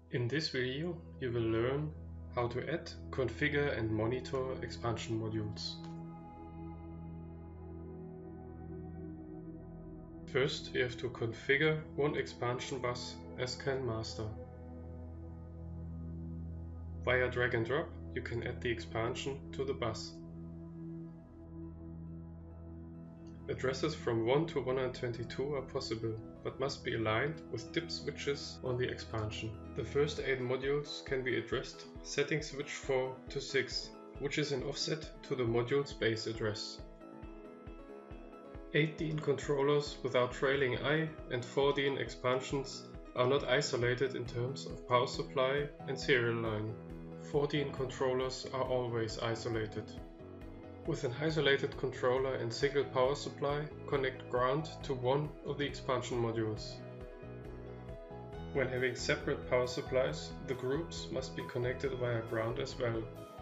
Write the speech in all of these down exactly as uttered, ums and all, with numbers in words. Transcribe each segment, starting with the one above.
In this video, you will learn how to add, configure and monitor expansion modules. First, you have to configure one expansion bus as C A N master. Via drag and drop, you can add the expansion to the bus. Addresses from one to one hundred twenty-two are possible, but must be aligned with dip switches on the expansion. The first eight modules can be addressed setting switch four to six, which is an offset to the module's base address. eight D I N controllers without trailing I and four D I N expansions are not isolated in terms of power supply and serial line. four D I N controllers are always isolated. With an isolated controller and single power supply, connect ground to one of the expansion modules. When having separate power supplies, the groups must be connected via ground as well.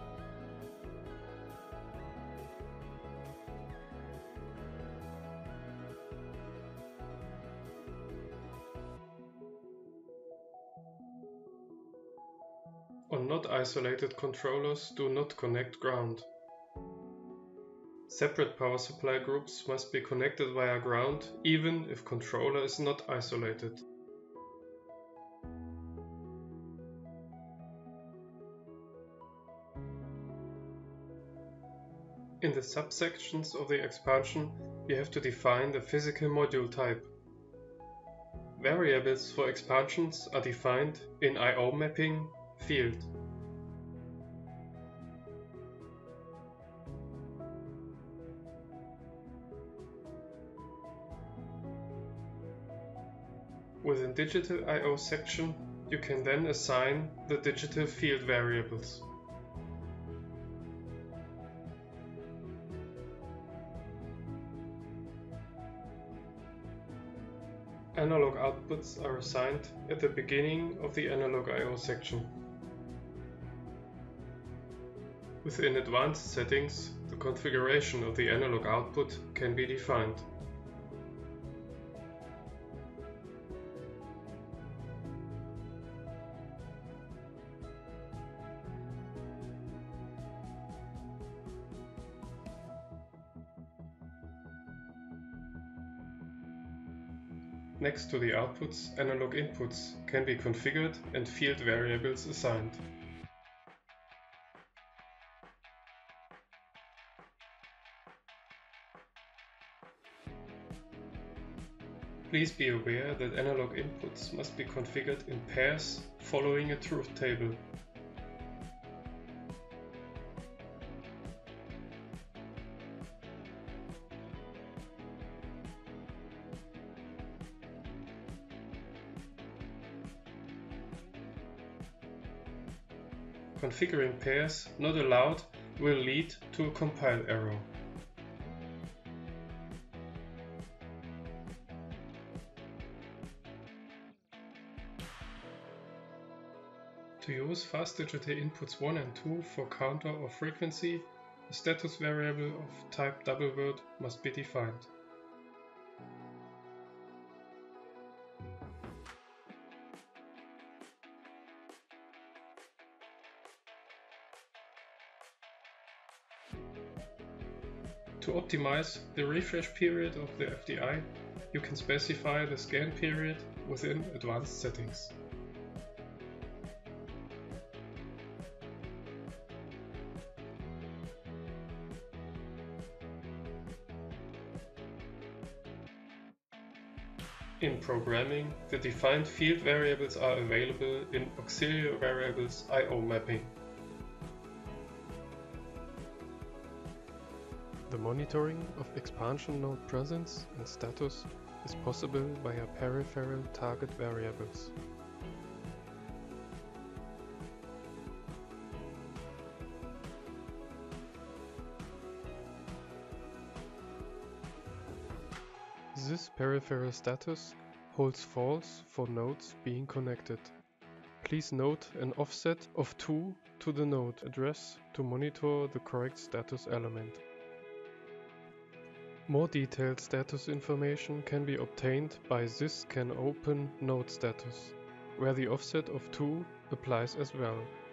On not isolated controllers, do not connect ground. Separate power supply groups must be connected via ground, even if controller is not isolated. In the subsections of the expansion, you have to define the physical module type. Variables for expansions are defined in I O mapping field. Within digital I O section, you can then assign the digital field variables. Analog outputs are assigned at the beginning of the analog I O section. Within advanced settings, the configuration of the analog output can be defined. Next to the outputs, analog inputs can be configured and field variables assigned. Please be aware that analog inputs must be configured in pairs following a truth table. Configuring pairs not allowed will lead to a compile error. To use fast digital inputs one and two for counter or frequency, a status variable of type double word must be defined. To optimize the refresh period of the F D I, you can specify the scan period within advanced settings. In programming, the defined field variables are available in auxiliary variables I O mapping. The monitoring of expansion node presence and status is possible via peripheral target variables. This peripheral status holds false for nodes being connected. Please note an offset of two to the node address to monitor the correct status element. More detailed status information can be obtained by this can open node status. where the offset of two applies as well.